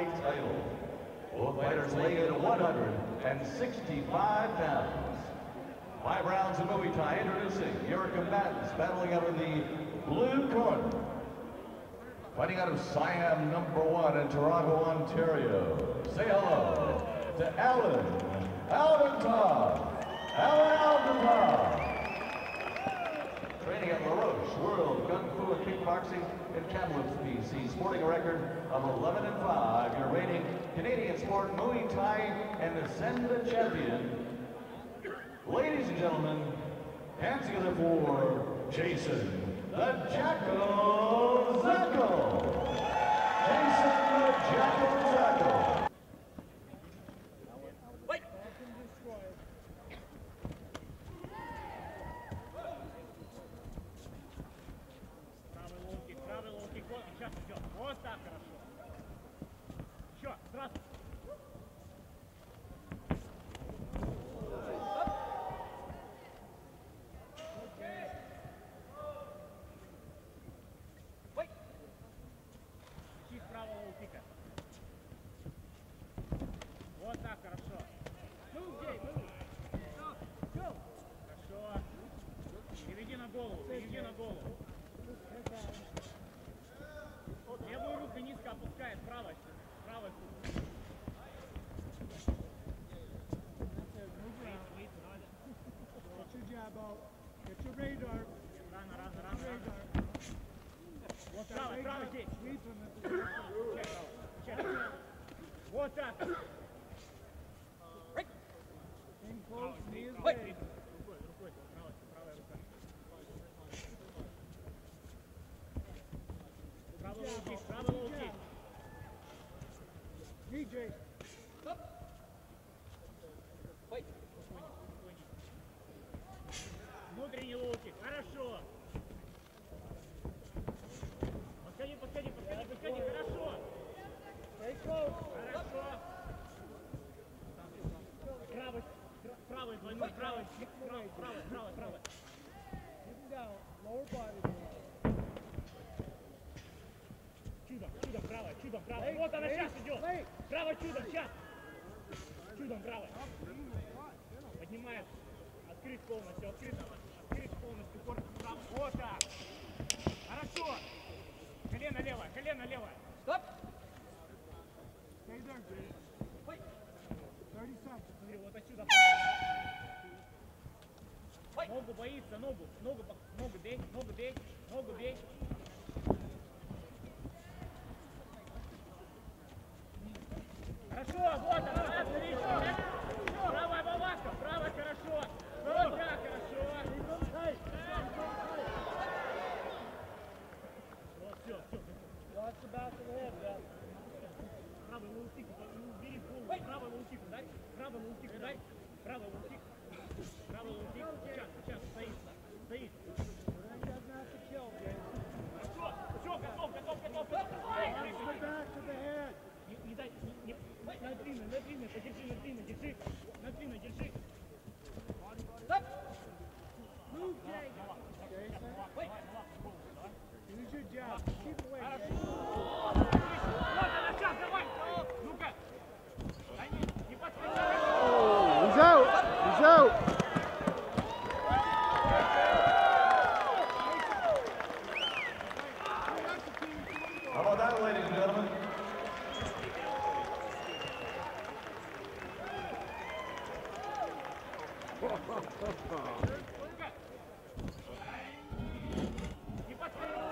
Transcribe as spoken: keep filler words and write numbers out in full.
Thai title. Both fighters weigh in one hundred sixty-five pounds. Five rounds of Muay Thai. Introducing your combatants battling out of the blue corner. Fighting out of Siam number one in Toronto, Ontario. Say hello to Alan Aldenton. Alan Aldenton. Training at LaRoche World Kung Fu and Kickboxing in Kamloops, B C. Sporting a record of eleven and five. Your reigning Canadian sport Muay Thai and Ascenda champion. Ladies and gentlemen, hands together for Jason the Jackal Zacko. Jason the Jackal Zacko. Wait. Правый лоу-кик, правый лоу-кик, вот, сейчас идет. Вот так хорошо. Еще, сразу. Вот так, хорошо. Хорошо. Переведи на голову, переведи на голову. Левую руку низко опускает, правой. Правой. Get your jab out. Get your radar. Рано, рано, рано, рано. Вот правой, правой здесь. Вот так. In close, knee is Ой. ready. Рукой, рукой, правая, правая рука. Правый лоу-кик, правый лоу-кик. ди джей. Ой. Внутренний лоу-кик, хорошо. Подходи, подходи, подходи, подходи, хорошо. Stay close. Хорошо. Правый, правый, двойной, правый, правый, правый, правый, правый. Keep him down. Lower body. Чудом, чудом, правой, чудом, правой. Вот она сейчас идет. Право, чудом, сейчас. Чудом, правой. Поднимает. Открыть полностью, открыть, открыть полностью корпус правый. Вот так. Хорошо. Колено левое, колено левое. Стоп. Stay there, Jay. Ой. thirty seconds. Смотри, вот отсюда. Ой. Ногу боится, ногу, ногу, ногу бей, ногу бей, ногу бей. Хорошо, вот она, отлично. Правая балака, правая хорошо. Вот так, хорошо. Вот, все, все. Watch the back of the head, yeah. Правый лоу-кик, убери голову. Правый лоу-кик, дай. Правый лоу-кик, дай. Правый лоу-кик. Правый лоу-кик. Сейчас, сейчас, стоит. Стоит. That doesn't have to kill, Jay. Хорошо. Все, готов, готов, готов. Watch the back of the head. Не, не дай, не, не, на длинно, на длинно, подержи, на длинно, держи. На длинно, держи. Стоп. Move, Jay. Jason. Ой. Use your jab. Keep away, Хорошо. Jay. Вот она, сейчас, давай. Ну-ка. Да не, не подходи. He's out. He's out. How about that, ladies and gentlemen? Не подходи.